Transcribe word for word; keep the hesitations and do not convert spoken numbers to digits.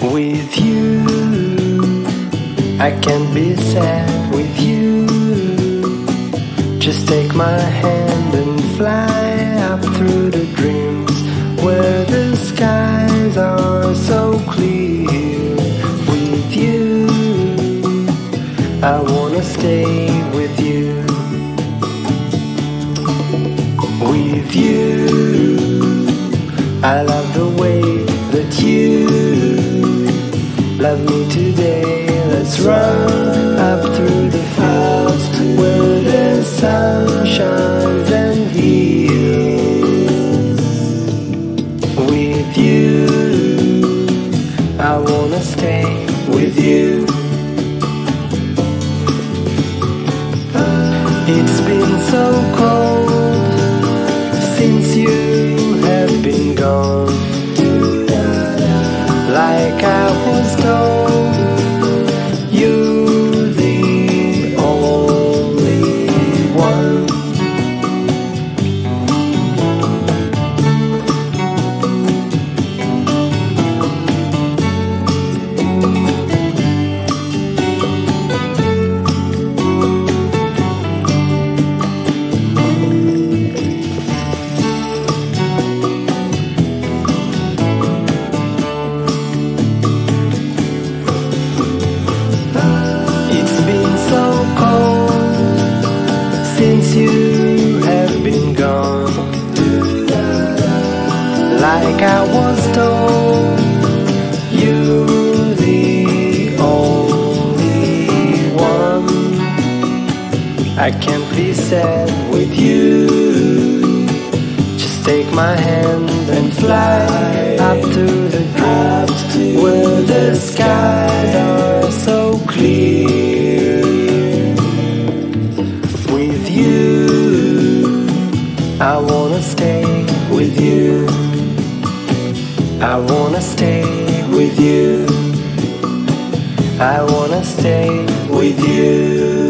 With you, I can't be sad with you. Just take my hand and fly up through the dreams where the skies are so clear. With you, I wanna stay with you. With you, I love the way that you love me today. Let's run up through the fields where the sun shines and heals. With you, I wanna stay with you. It's been so cold since you have been gone. Like I was told, you're the only one. Since you have been gone, like I was told, you're the only one. I can't be sad with you. Just take my hand and fly up to the dreams where the skies are so clear. With you, I wanna stay with you. I wanna stay with you. I wanna stay with you.